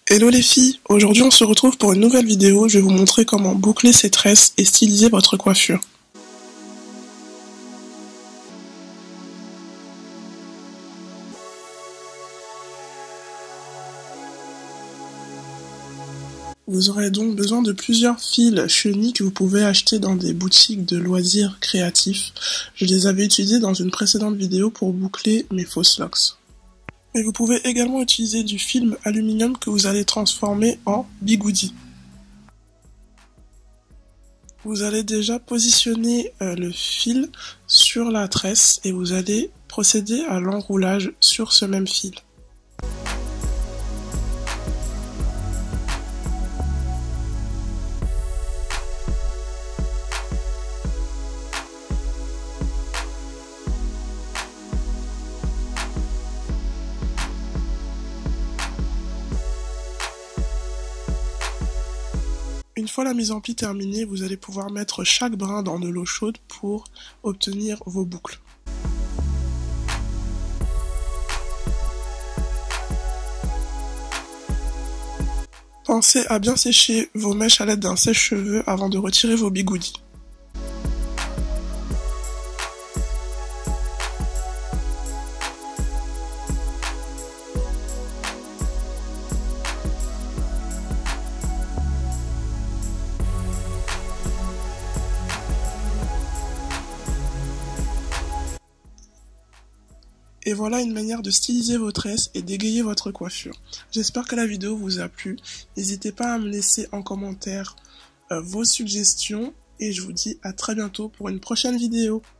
Hello les filles, aujourd'hui on se retrouve pour une nouvelle vidéo, je vais vous montrer comment boucler ses tresses et styliser votre coiffure. Vous aurez donc besoin de plusieurs fils chenilles que vous pouvez acheter dans des boutiques de loisirs créatifs. Je les avais utilisés dans une précédente vidéo pour boucler mes fausses locks. Mais vous pouvez également utiliser du film aluminium que vous allez transformer en bigoudi. Vous allez déjà positionner le fil sur la tresse et vous allez procéder à l'enroulage sur ce même fil. Une fois la mise en pli terminée, vous allez pouvoir mettre chaque brin dans de l'eau chaude pour obtenir vos boucles. Pensez à bien sécher vos mèches à l'aide d'un sèche-cheveux avant de retirer vos bigoudis. Et voilà une manière de styliser vos tresses et d'égayer votre coiffure. J'espère que la vidéo vous a plu. N'hésitez pas à me laisser en commentaire vos suggestions et je vous dis à très bientôt pour une prochaine vidéo.